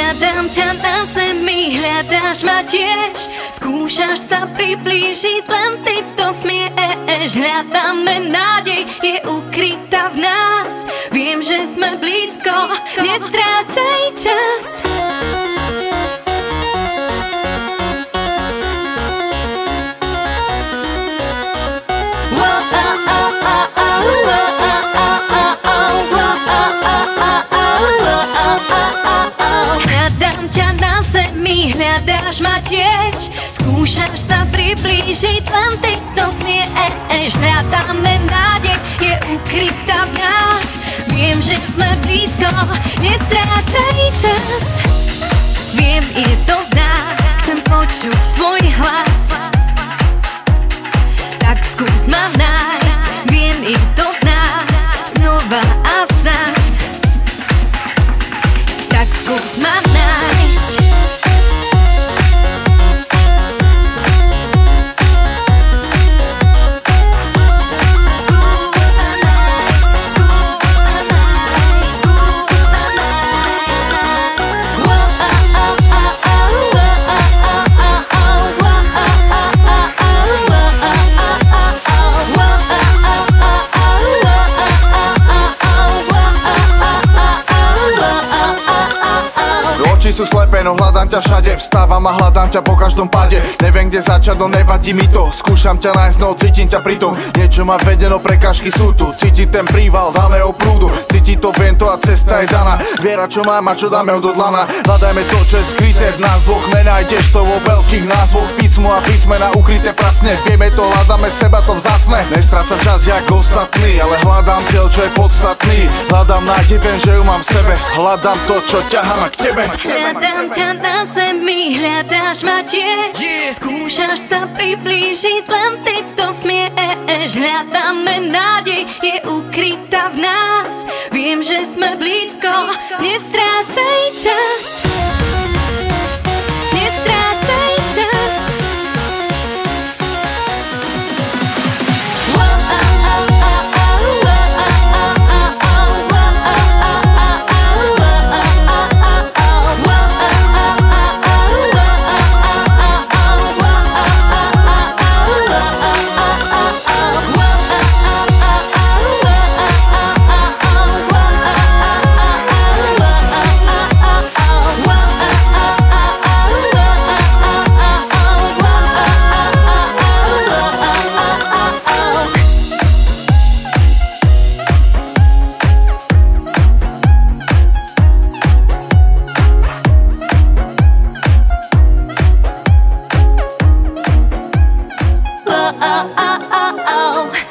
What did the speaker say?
Hľadám ťa na zemi, hľadáš ma tiež. Skúšaš sa priblížiť, len ty to smieš. Hľadáme nádej, je ukrytá v nás. Viem, že sme blízko, nestrácaj čas. Hľadám ťa na zemi, hľadáš ma tiež. Skúšaš sa priblížiť, len ty to smieš. Hľadáme nádej, je ukrytá v nás. Viem, že sme blízko, nestrácaj čas. Viem, je to v nás, chcem počuť tvoj hlas. Tak skús ma nájsť, viem, je to v nás, znova a zas. Tak skús ma nájsť. Oči sú slepé, no hľadám ťa všade. Vstávam a hľadám ťa po každom páde. Neviem, kde začať, no nevadí mi to. Skúšam ťa nájsť, no cítim ťa pritom. Niečo ma vedeno, prekážky sú tu. Cítim ten príval daného prúdu. Cíti to, viem to a cesta je daná. Viera, čo mám a čo dáme od dlana. Hľadajme to, čo je skryté v nás dvoch. Nenájdeš to vo veľkých názvoch. Písmo a písmena ukryté prasne. Vieme to, hľadáme seba, to vzácne. Nestrácam čas jak ostatní, ale hľadám cieľ, čo je podstatný. Hľadám nádej, viem, že ju mám v sebe. Hľadám to, čo ťahá ma k tebe. Hľadám ťa na zemi, hľadáš ma tiež. Skúšaš sa priblížiť, len ty to smieš. Hľadáme nádej, je ukrytá v nás. Viem, že sme blízko, nestrácaj čas. Nestrácaj čas. Oh, oh, oh, oh, oh.